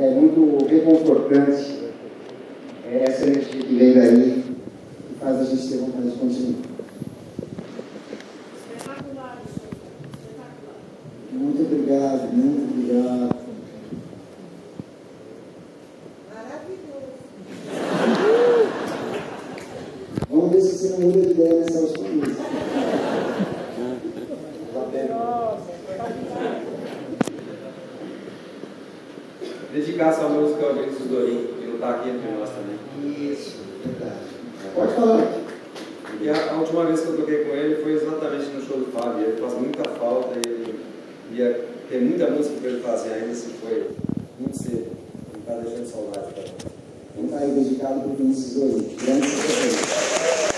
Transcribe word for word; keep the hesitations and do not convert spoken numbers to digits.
é muito reconfortante. É essa energia que vem daí, que faz a gente ter vontade de continuar. Espetacular, espetacular. Muito obrigado, muito obrigado. Maravilhoso. Vamos ver se você não muda de ideia nessa última música. Dedicar essa música ao Vinícius Dorim, que não está aqui entre nós também. Isso, verdade. Pode falar. E a, a última vez que eu toquei com ele foi exatamente no show do Fábio. Ele faz muita falta e ele ia ter muita música para ele fazer ainda, se foi muito cedo. Ele está deixando saudade também. Então, tá aí dedicado para o Vinícius Dorim. Grande sucesso.